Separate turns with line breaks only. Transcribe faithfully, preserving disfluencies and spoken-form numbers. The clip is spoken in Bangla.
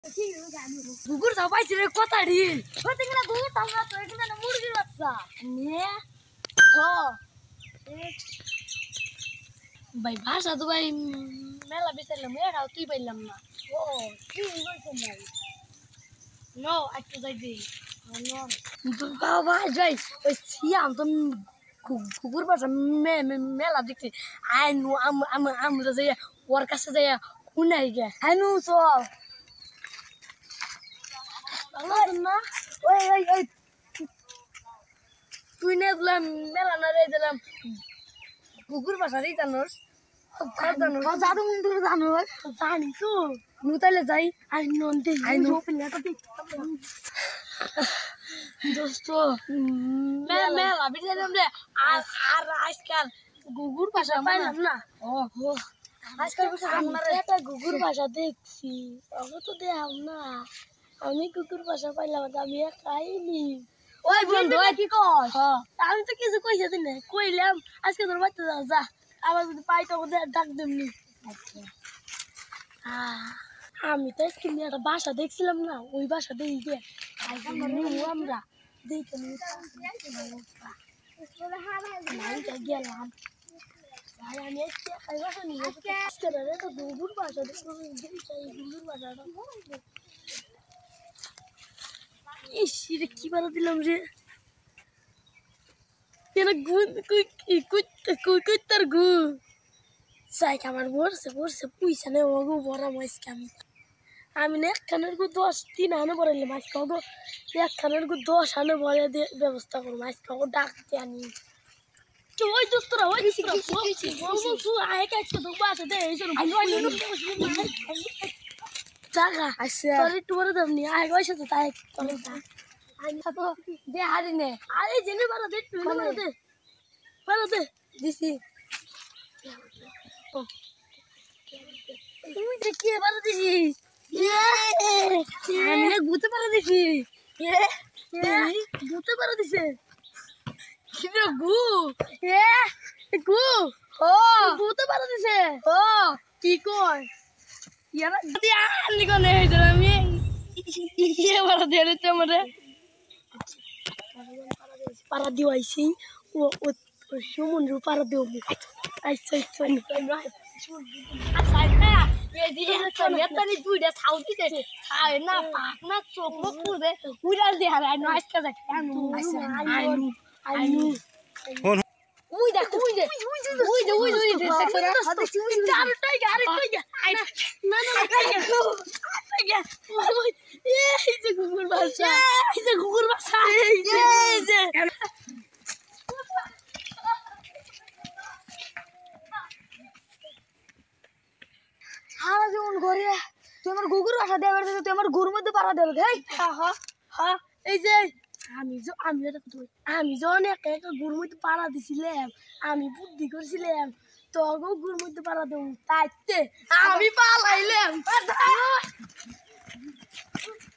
গুগুর যাও পাইছি রে কথা ঢিল ওতে কিনা গুগুর তাও না তো এখানে না মুরগির বাচ্চা নে হ ভাই ভাষা তো ভাই মেলা বিচারলাম এটাও তুই পাইলাম না ও কি বলছেন ভাই নো একটু যাই দি বাবা যাই ওই সিয়াম তো কুকুর বাসা মেলা দেখছি আইনু আমরা যাই ওর কাছে যাই উনাই গে আইনু চল না ওই ওই ওই তুই না দিলাম মেলা না রে দিলাম কুকুর বাসা রে জানোস জানো মন্দির জানোস জানি তো নু তাইলে যাই আই নন্দে আই নো দোস্ত মেলা বিজালাম রে আর আর আজকাল কুকুর ভাষা পাইলাম না ও আজকাল আমরা একটা কুকুর ভাষা দেখছি আমি তো দেখলাম না আমি কুকুর ভাষা পাইলাম আমি খাইনি ওই বন্ধু কি কর আমি তো কিছু কইছে দিন না কইলাম আজকে তোর বাড়িতে যাও যা আবার যদি পাই তো ডাক দেবনি আমি তো আজকে একটা বাসা দেখছিলাম না ওই বাসা দেখি গে আমরা দেখে গেলাম গুগুর বাসা গুগুর বাসাটা ইস রে কি বানা দিলাম রে কুত্তার গু চাই আমার বসছে বসছে পয়সা নেই ওগো বড় মাছকে আমি আমি না একখানের গু দশ তিন আনে বড়াইলে মাছ খাবো একখানের গু দশ আনে বড়ে ব্যবস্থা করবো মাছ খাবো ডাকতে আনি ওই দোস্তরা ওই জাগা তোর একটু বড় দাম নি আয় বয়স আছে তাই আমি তো দে হারি নে আরে জেনে বাড়া দে তুই বাড়া দে বাড়া দে দিছি তুই যে কি বাড়া দিছি আমি না গুতে পারা দিছি গুতে পারা দিছে কি রে গু এ গু ও গুতে পারা দিছে ও কি কয় ইয়ারা দিয়া আলি কোনে হইছে আমি ইয়ে বাড়া দে রে তোমরে পারা দিওয়াইছি ও ও সমুদ্র পারা দিও আচ্ছা আচ্ছা আচ্ছা এ দিয়ে নেতানি দুইটা ছাউ দিতে ছায় না পাক না চোখ মুখ পুরে উড়াল দিয়ে হারাই না আজকে যাক আনু আনু আনু উই দেখ উই দেখ উই দে উই দে উই দে দেখছ না চারটাই গাড়ি কই গে না না কই গে এই যে কুকুর বাসা এই যে কুকুর বাসা এই যে এই যে সারা জীবন ঘরে তুই আমার কুকুর বাসা দেবার তুই আমার গরুর মধ্যে পাড়া দেবে ভাই হ্যাঁ হ্যাঁ হ্যাঁ এই যে আমি আমি আমি যখন একা একা গরুর মধ্যে পাড়া দিছিলাম আমি বুদ্ধি করছিলাম তখন গরুর মধ্যে পাড়া দেবো তাইতে আমি পালাইলাম